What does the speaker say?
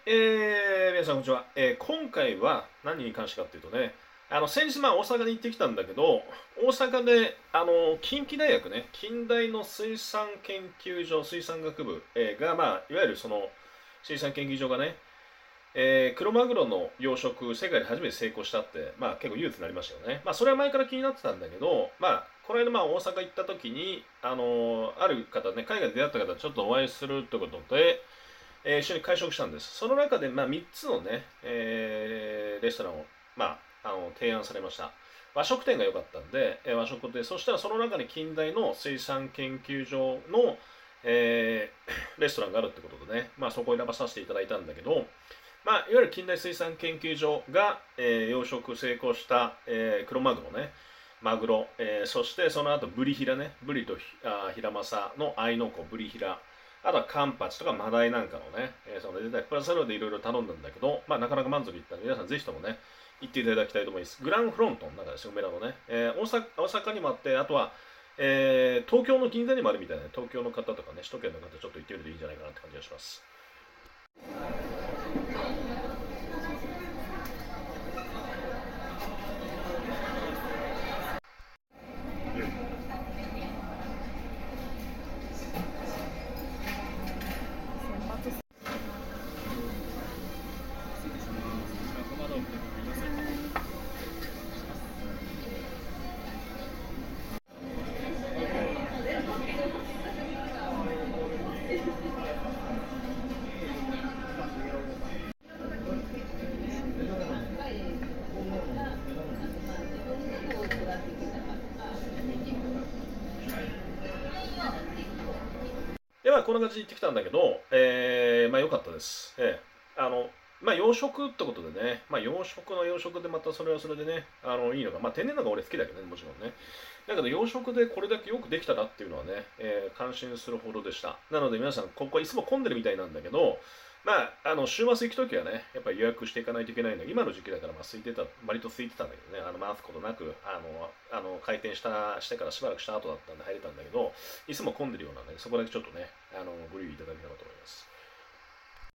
皆さんこんにちは。今回は何に関してかっていうとね、先日大阪に行ってきたんだけど、大阪で、近畿大学ね、近大の水産研究所、水産学部、が、いわゆるその水産研究所がね、クロマグロの養殖、世界で初めて成功したって、結構憂鬱になりましたよね。それは前から気になってたんだけど、この間大阪行った時に、ある方ね、海外で出会った方ちょっとお会いするということで、一緒に会食したんです。その中で、3つのね、レストランを、提案されました。和食店が良かったんで、和食で、そしたらその中に近代の水産研究所の、レストランがあるってことでね、そこを選ばさせていただいたんだけど、いわゆる近代水産研究所が、養殖成功した、クロマグロね、マグロ、そしてその後ブリヒラね、ブリとヒラマサのアイノコ、ブリヒラ、あとはカンパチとかマダイなんかのね、その出たプラスアルファでいろいろ頼んだんだけど、なかなか満足いったので、皆さんぜひともね、行っていただきたいと思います。グランフロントの中ですよ、梅田のね。大阪にもあって、あとは、東京の銀座にもあるみたいな、ね、東京の方とかね、首都圏の方、ちょっと行ってみるといいんじゃないかなって感じがします。でこんな感じで行ってきたんだけど、良かったです。養殖ってことでね、養殖の養殖でまたそれはそれでね、いいのが、天然のが俺好きだけどね、もちろんね。だけど養殖でこれだけよくできたなっていうのはね、感心するほどでした。なので皆さん、ここはいつも混んでるみたいなんだけど、週末行くときはね、やっぱり予約していかないといけないので、今の時期だから空いてた、割と空いてたんだけどね、待つことなく、開店してからしばらくした後だったんで入れたんだけど、いつも混んでるようなんで、そこだけちょっとね、ご留意いただければと思います。